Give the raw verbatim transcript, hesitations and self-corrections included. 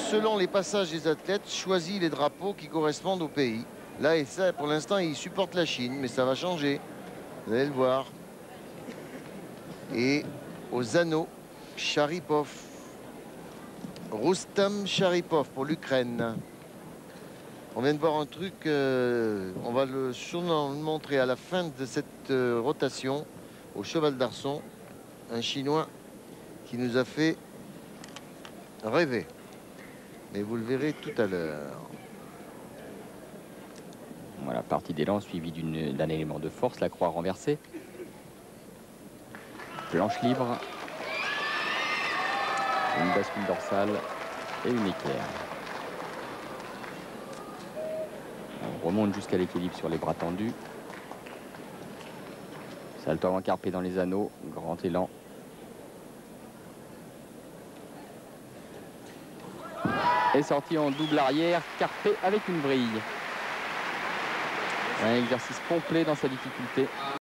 selon les passages des athlètes, choisit les drapeaux qui correspondent au pays. Là, et ça, pour l'instant, il supporte la Chine, mais ça va changer. Vous allez le voir. Et aux anneaux, Sharipov. Rustam Sharipov pour l'Ukraine. On vient de voir un truc, euh, on va le sûrement le montrer à la fin de cette euh, rotation au cheval d'Arçon. Un Chinois qui nous a fait rêver. Mais vous le verrez tout à l'heure. Voilà, partie d'élan suivie d'un élément de force, la croix renversée. Planche libre. Une bascule dorsale et une équerre. On remonte jusqu'à l'équilibre sur les bras tendus. Salto avant carpé dans les anneaux, grand élan. Et sorti en double arrière, carpé avec une vrille. Un exercice complet dans sa difficulté.